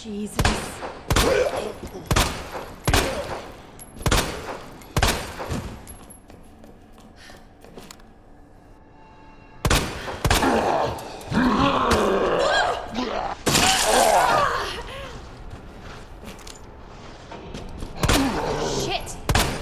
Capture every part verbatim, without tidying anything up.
Jesus. Shit!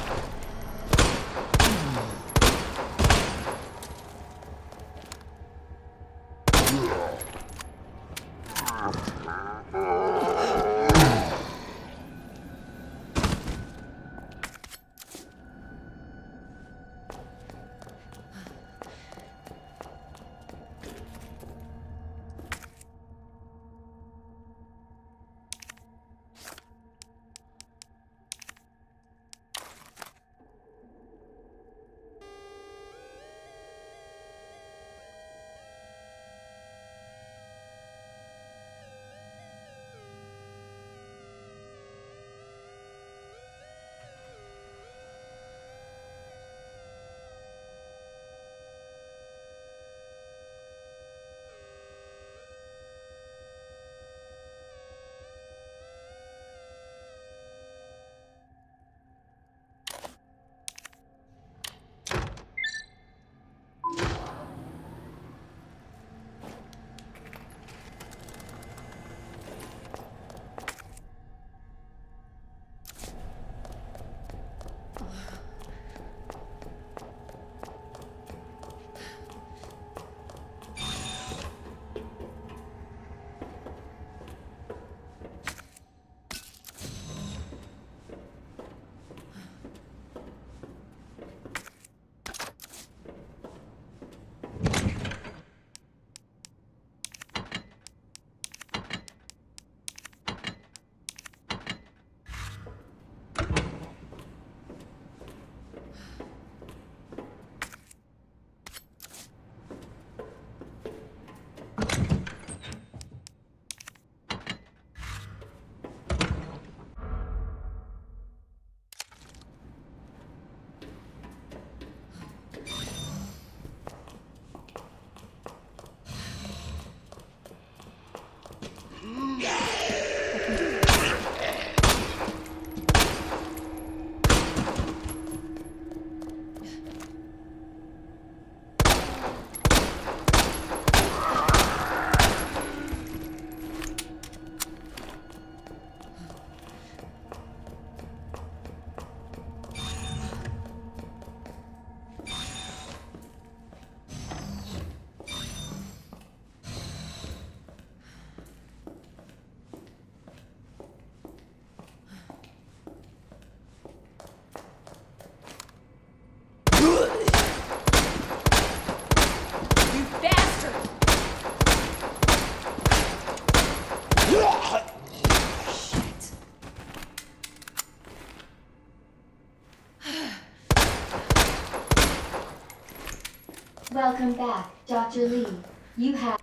Welcome back, Doctor Lee. You have...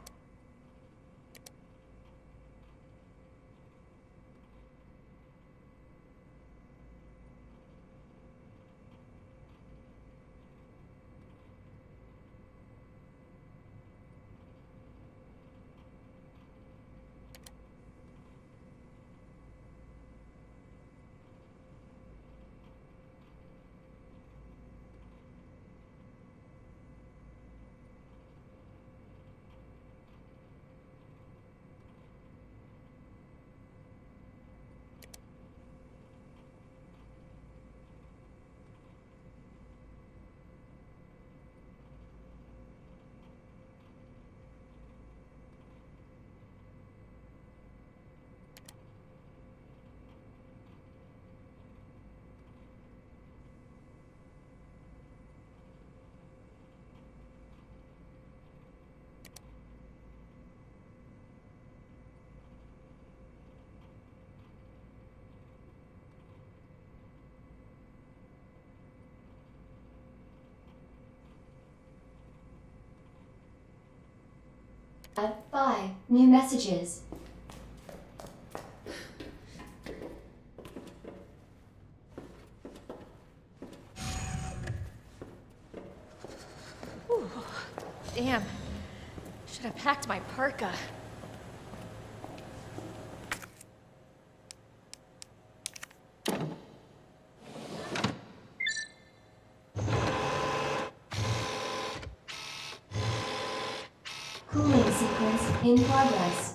Five new messages. Whew. Damn. Should have packed my parka. sequence in progress.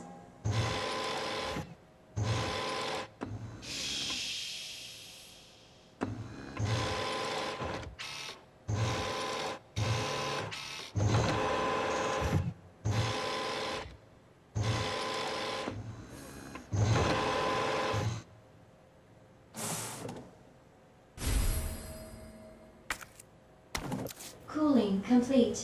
Cooling complete.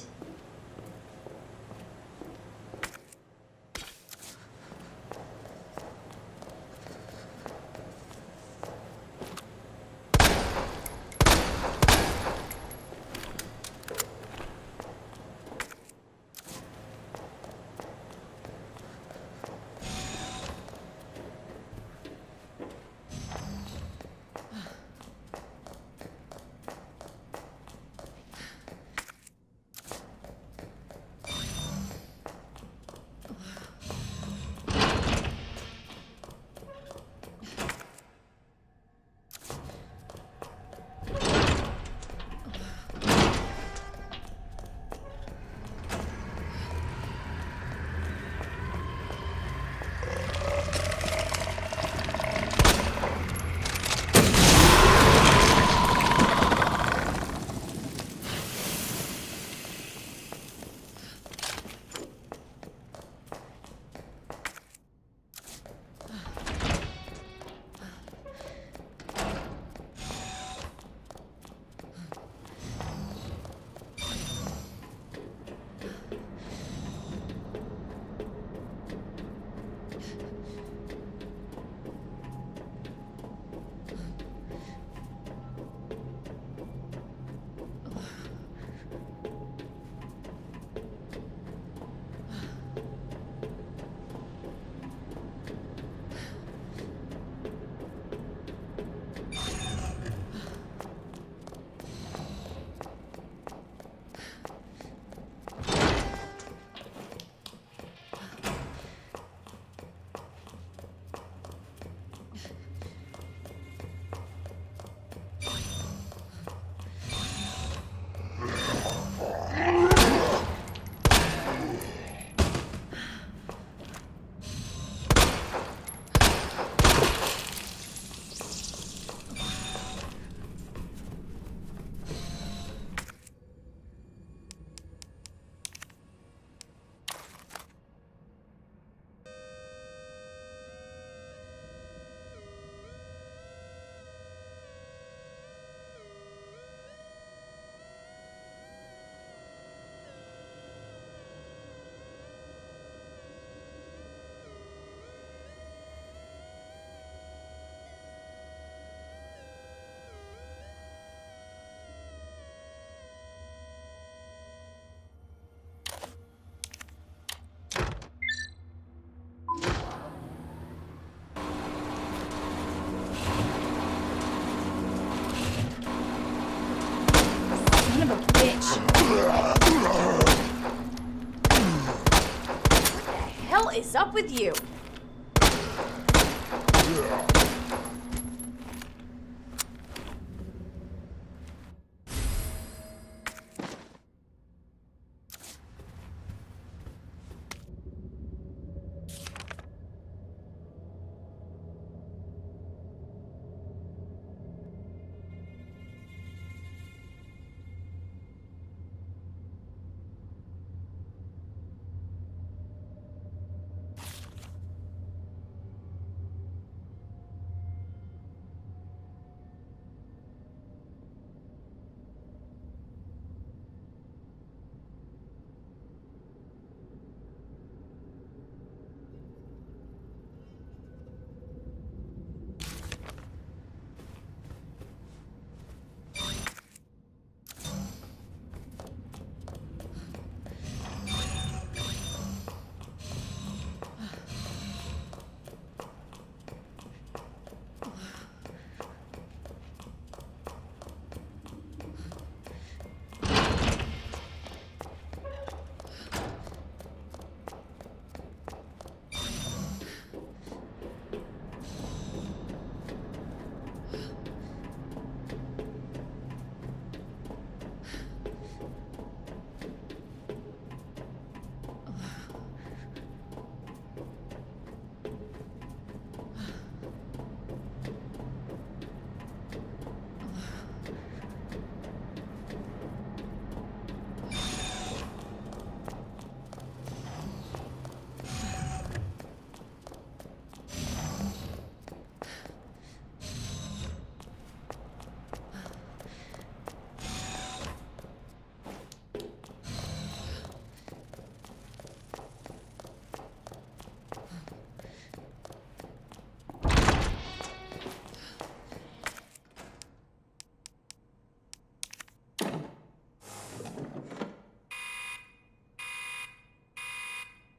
Son of a bitch. What the hell is up with you?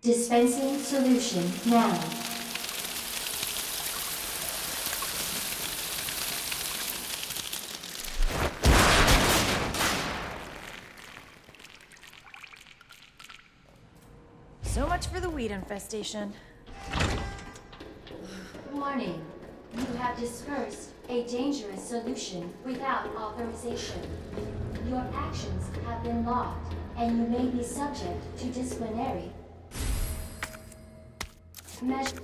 Dispensing solution now. So much for the weed infestation. Warning. You have dispersed a dangerous solution without authorization. Your actions have been logged, and you may be subject to disciplinary measures.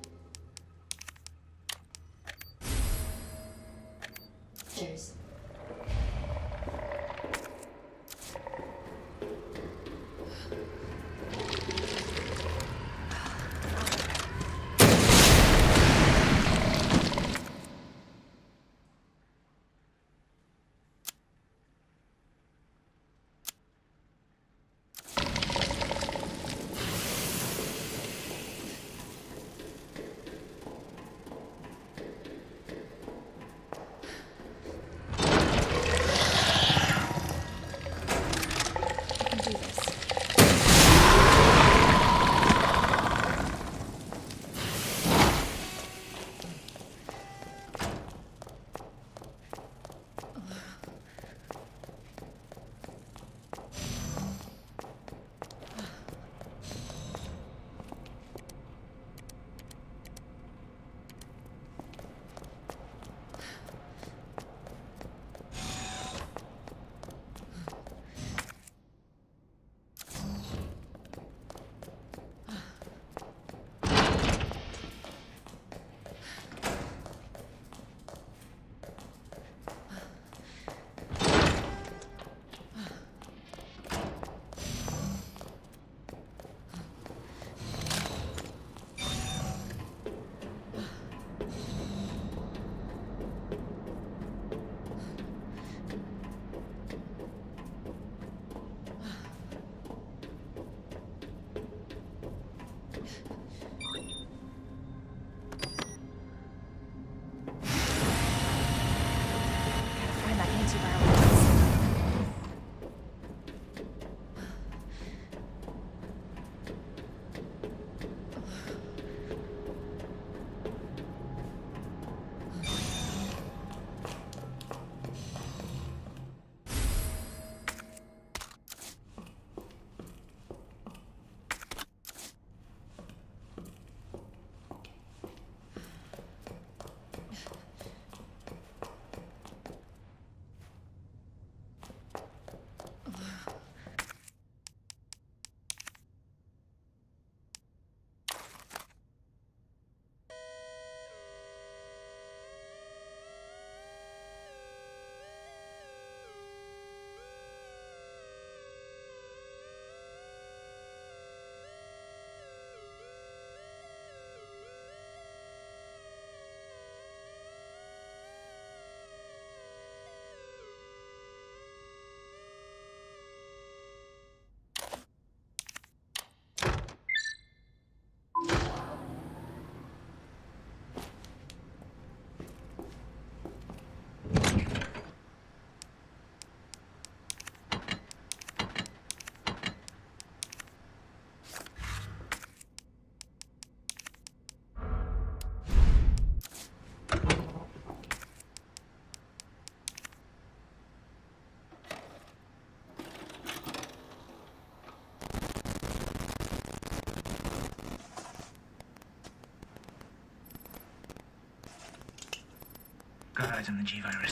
Got eyes on the G-Virus.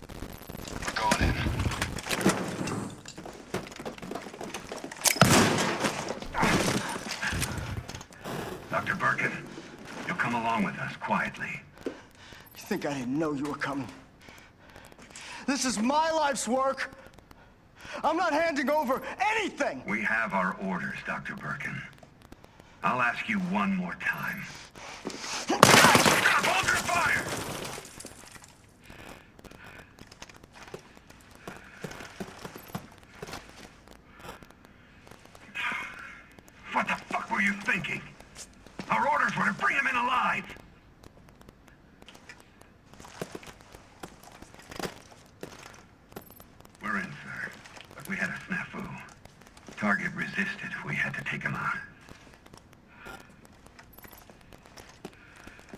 Going in. Doctor Birkin, you'll come along with us quietly. You think I didn't know you were coming? This is my life's work. I'm not handing over anything. We have our orders, Doctor Birkin. I'll ask you one more time. Stop! Hold your fire! What the fuck were you thinking? Our orders were to bring him in alive. We're in, sir. But we had a snafu. Target resisted. We had to take him out.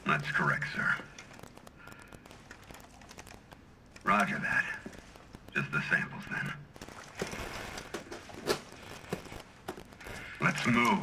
That's correct, sir. Roger that. Just the samples, then. Let's move.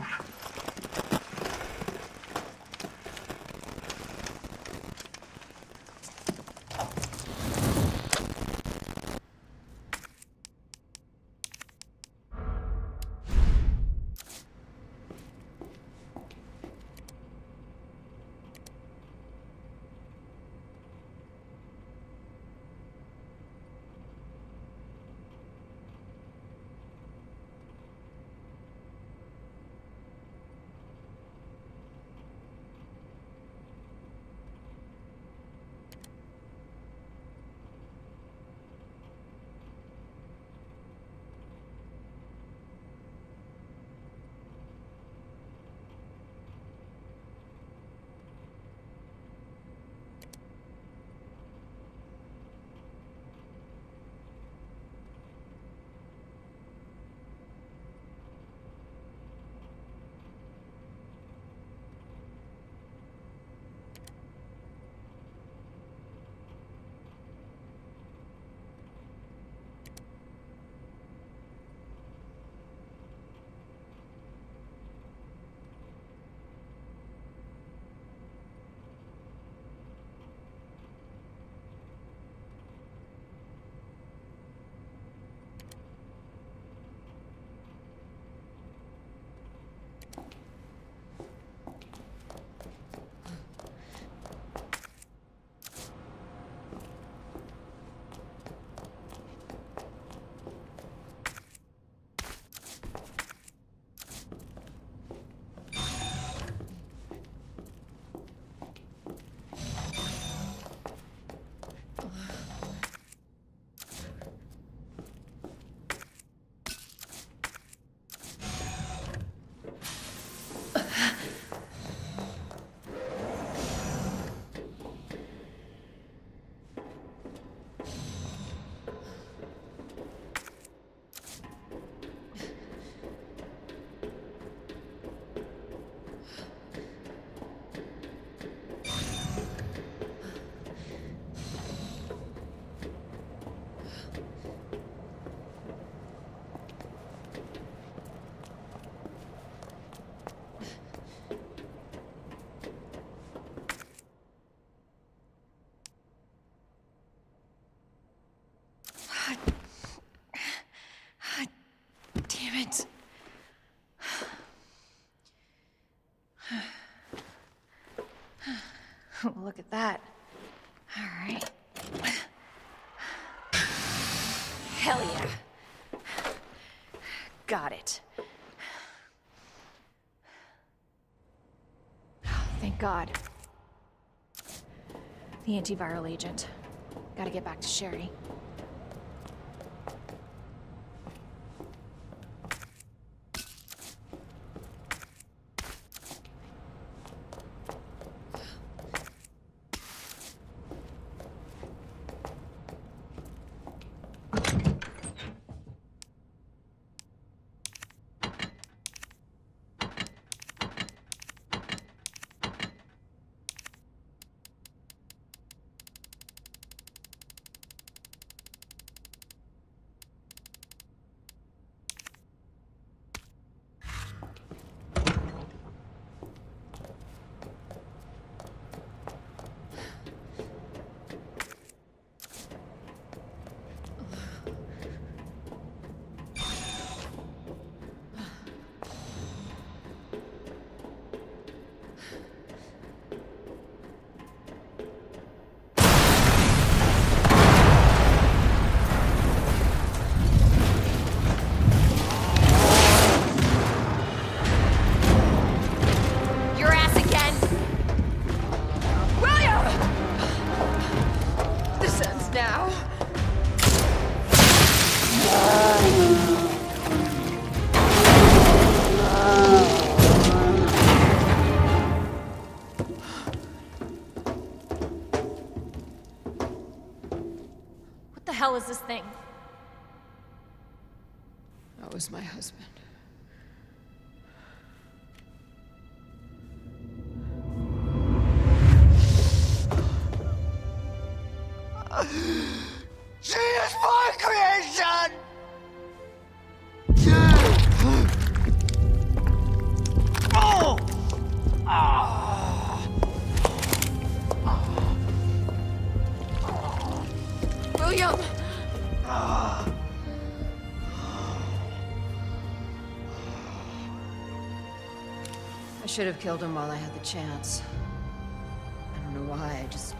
Damn it. Look at that. All right. Hell yeah. Got it. Thank God. The antiviral agent. Gotta get back to Sherry. What the hell is this thing? That was my husband. She is my creation! Oh! William! I should have killed him while I had the chance. I don't know why, I just...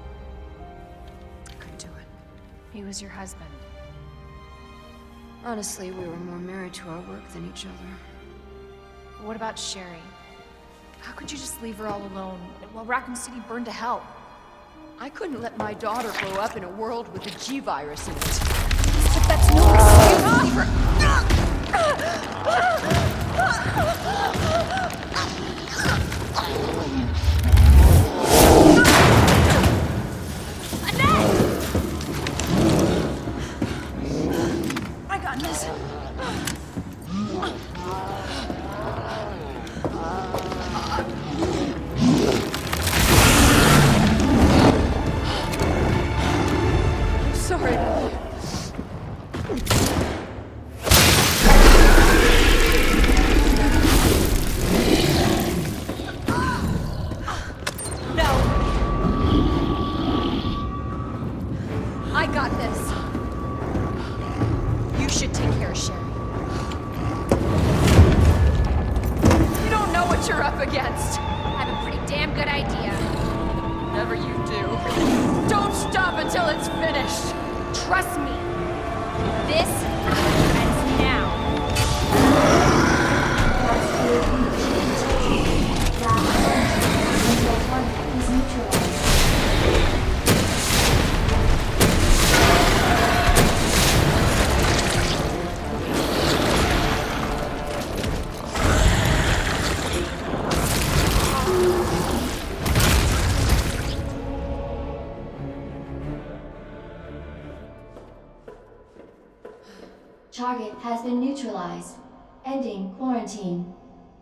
I couldn't do it. He was your husband. Honestly, we were more married to our work than each other. But what about Sherry? How could you just leave her all alone while Raccoon City burned to hell? I couldn't let my daughter grow up in a world with a G virus in it. But that's no excuse for... I got this. I'm sorry. I got this. You should take care of Sherry. You don't know what you're up against. I have a pretty damn good idea. Whatever you do, don't stop until it's finished! Trust me. This ends now. Until one is neutralized. Target has been neutralized. Ending quarantine.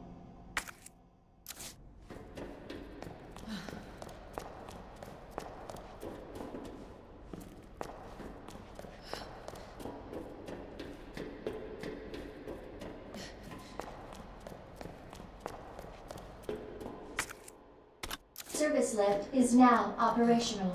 Service lift is now operational.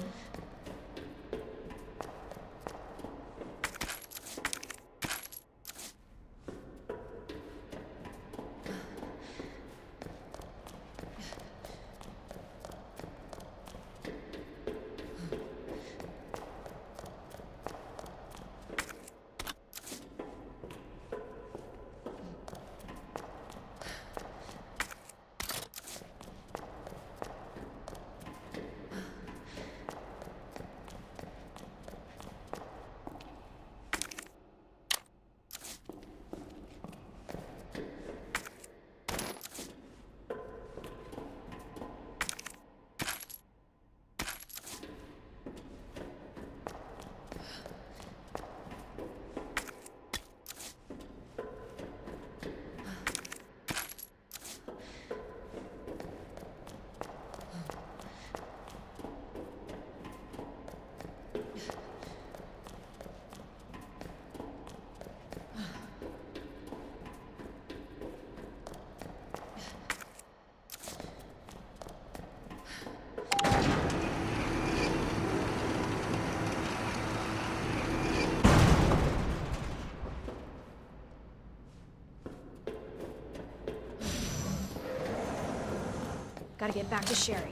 Gotta get back to Sherry.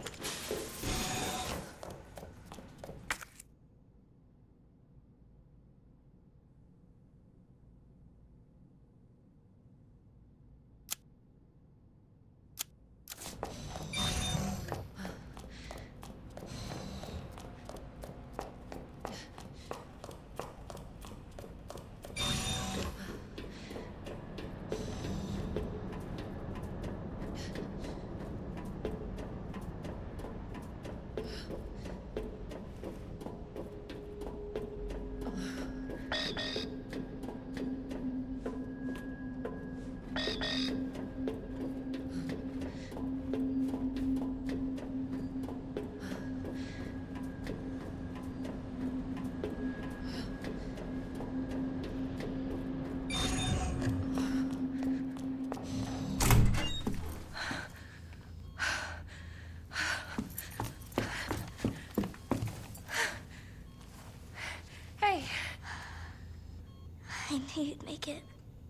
I knew you'd make it.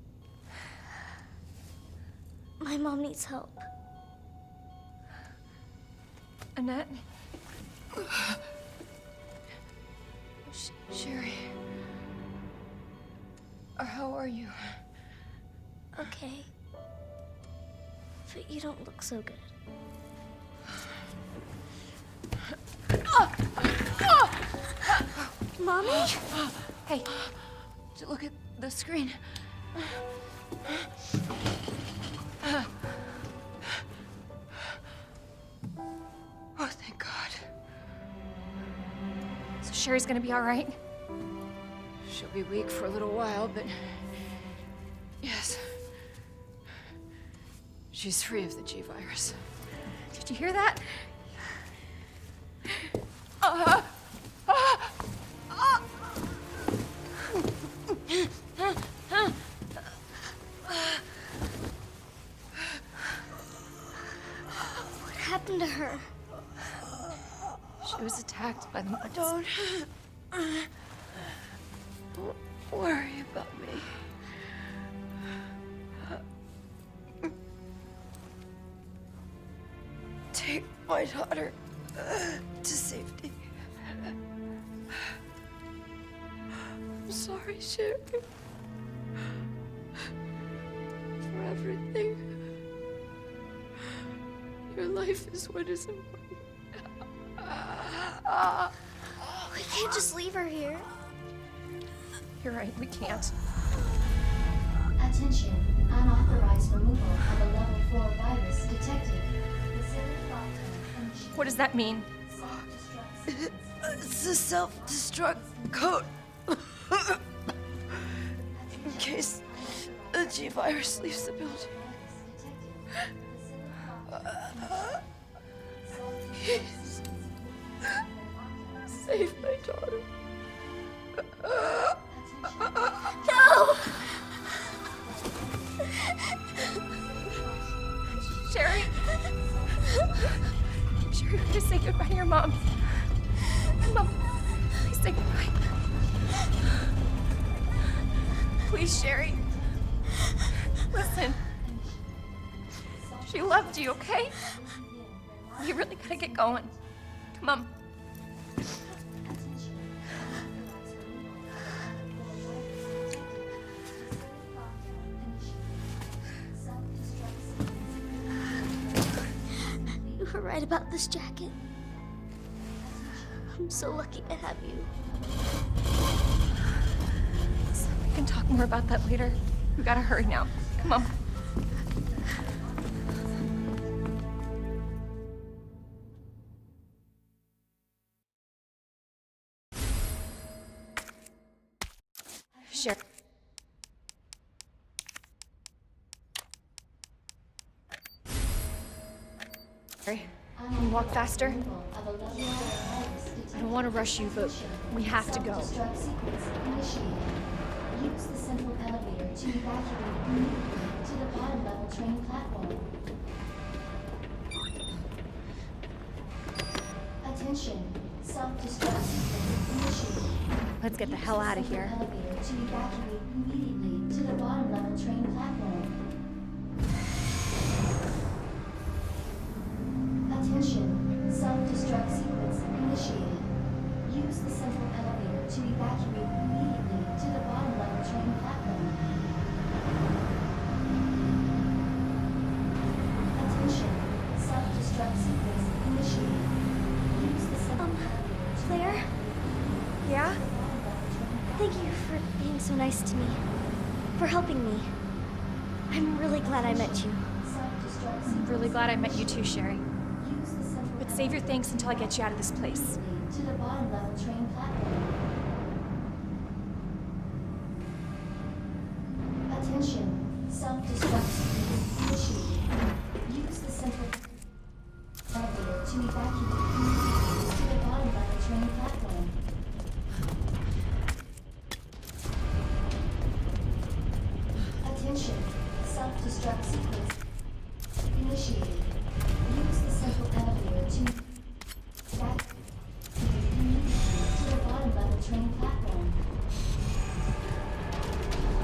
My mom needs help. Annette? Sh Sherry? Or how are you? Okay. But you don't look so good. Mommy? Hey, look at the screen. Oh, thank God. So Sherry's gonna be all right? She'll be weak for a little while, but yes. She's free of the G virus. Did you hear that? Uh, uh, uh. What happened to her? She was attacked by the monsters. Don't Don't worry about me. Take my daughter to safety. I'm sorry, Sherry. For everything. Your life is what is important. We can't just leave her here. You're right, we can't. Attention, unauthorized removal of a level four virus detected. What does that mean? It's a self-destruct code. In case the G virus leaves the building. Please. Save my daughter. No! Sherry? Sherry, please say goodbye to your mom. Mom, please say goodbye. Please, Sherry. Listen. She loved you, okay? You really gotta get going. Come on. You were right about this jacket. I'm so lucky to have you. We can talk more about that later. We gotta hurry now. Come on. Sure. Can you walk faster? I don't want to rush you, but we have to go. Use the central elevator to evacuate immediately to the bottom level train platform. Attention, self-destruct sequence initiated. Let's get the hell out of here. Elevator to evacuate immediately to the bottom level train platform. Attention, self-destruct sequence initiated. Use the central elevator to evacuate immediately to the bottom level train platform. Attention, self-destruct sequence initiated. Use the central Um, elevator to Claire? Yeah? the bottom level train Thank you for being so nice to me. For helping me. I'm really glad I met you. self-destruct I'm really glad I met you too, Sherry. Use the central But save your thanks until I get you out of this place. to the bottom level train platform. Attention, self-destruct sequence initiated. Use the central elevator to evacuate immediately to the bottom level train platform. Attention, self-destruct sequence initiated. Use the central elevator to evacuate immediately to the bottom level train platform.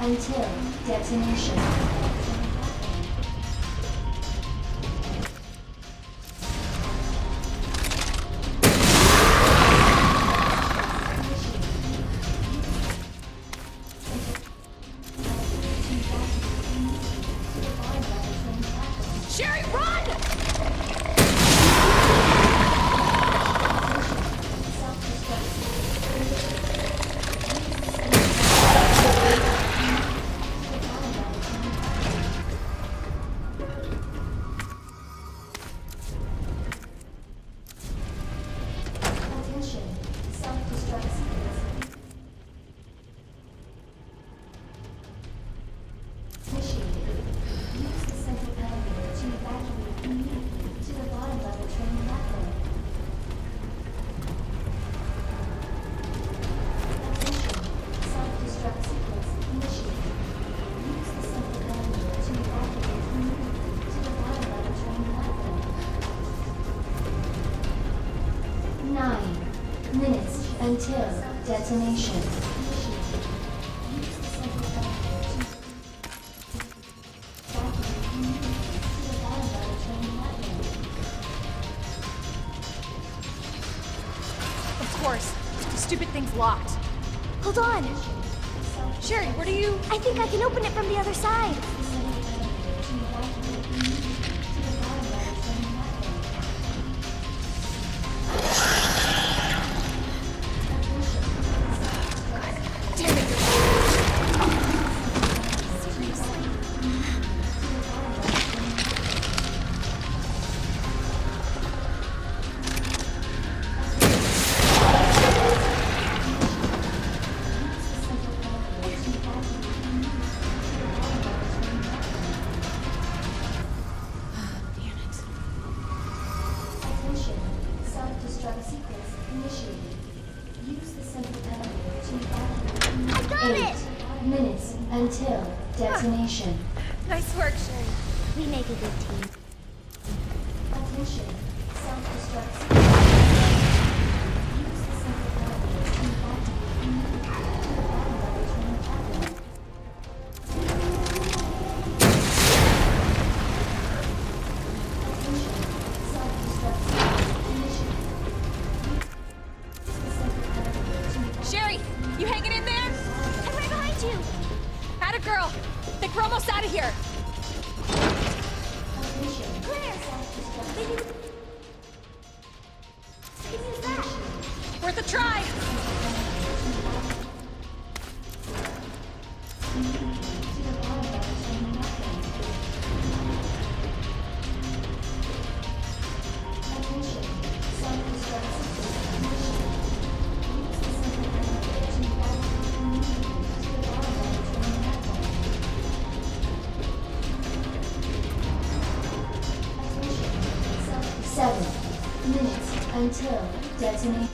until detonation. Sherry, run! Attention, self-destruct sequence. Initiated. Use the central elevator to evacuate immediately to the bottom level train platform. Attention, self-destruct sequence initiated. Use the central elevator to evacuate immediately to the bottom level train platform. Nine minutes until detonation. Of course. The stupid thing's locked. Hold on. Sherry, what are you... I think I can open it from the other side. Damn it! Attention, self-destruct sequence initiated. Use the central elevator to evacuate. I got Eight it! minutes until detonation. Nice work, Sherry. We make a good team. Attention, self-destruct sequence. Use the central elevator to evacuate immediately to the bottom level train platform. Attention, self-destruct sequence initiated. Use the central elevator to evacuate. Sherry, you hanging in there? I'm right behind you! Atta girl. Think we're almost out of here. Attention, Claire! self-destruct Maybe we can use that. Worth a try. Seven minutes until detonation.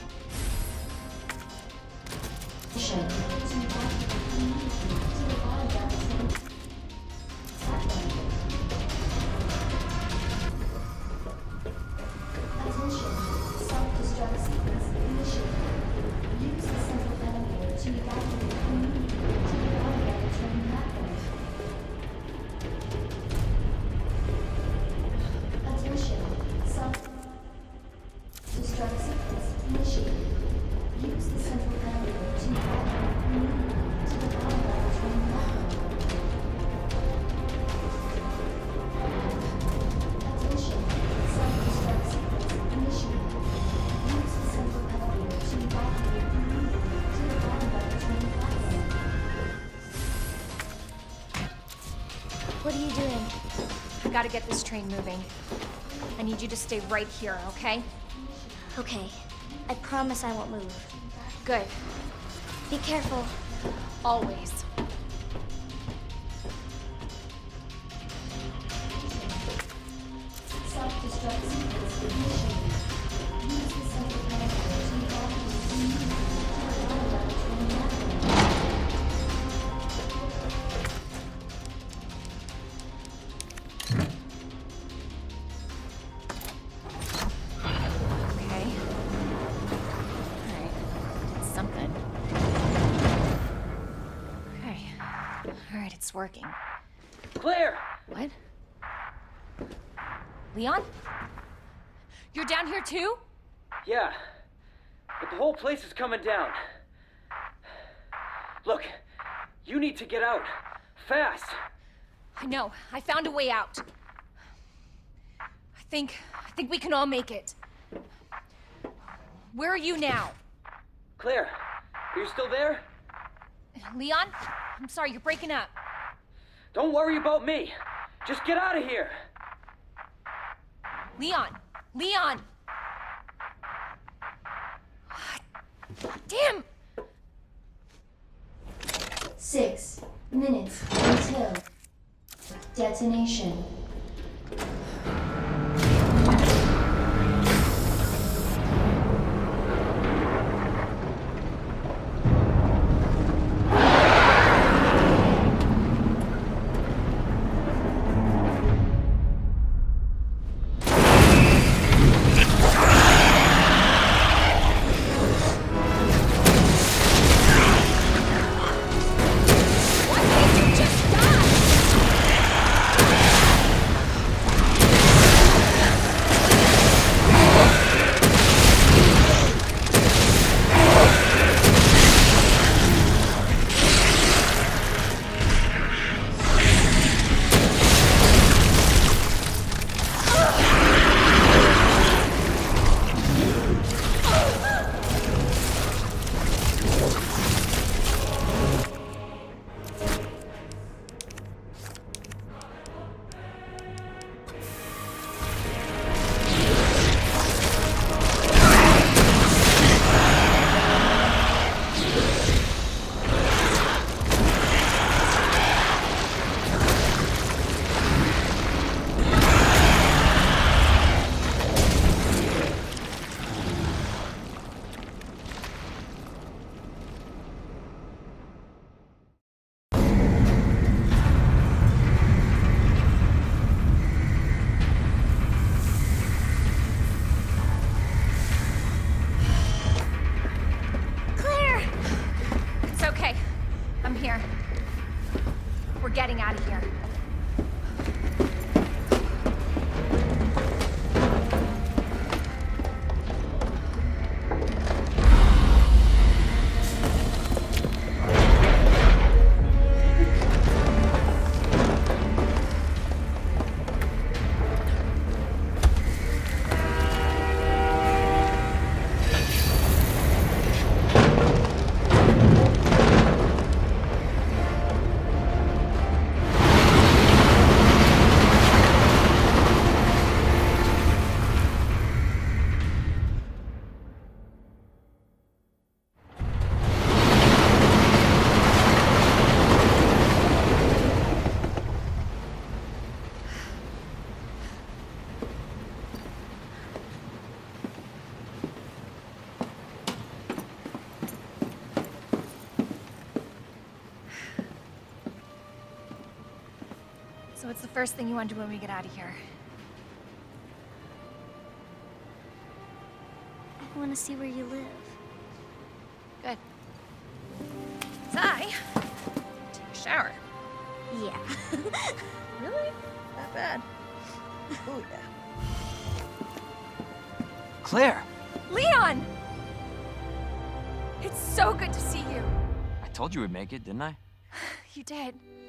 Attention, self-destruct sequence initiated. Use the central elevator to evacuate immediately to the bottom level train platform. Attention, self-destruct sequence initiated. Use the central elevator to evacuate immediately to the bottom level train platform. Attention, self-destruct sequence initiated. Use the central elevator to evacuate immediately to the bottom level train platform. What are you doing? I gotta get this train moving. I need you to stay right here, okay? Okay. I promise I won't move. Good. Be careful. Always. Self-destruct sequence initiated. Use the central elevator to evacuate immediately to the bottom level train platform. Okay. Alright. Did something. Okay. It's working. Claire! What? Leon? You're down here too? Yeah, but the whole place is coming down. Look, you need to get out. Fast! I know. I found a way out. I think... I think we can all make it. Where are you now? Claire, are you still there? Leon? I'm sorry, you're breaking up. Don't worry about me. Just get out of here. Leon! Leon! Damn! Six minutes until detonation. Getting out of here. So what's the first thing you want to do when we get out of here? I want to see where you live. Good. Zai, take a shower. Yeah. Really? That bad? Oh, yeah. Claire! Leon! It's so good to see you. I told you we'd make it, didn't I? You did.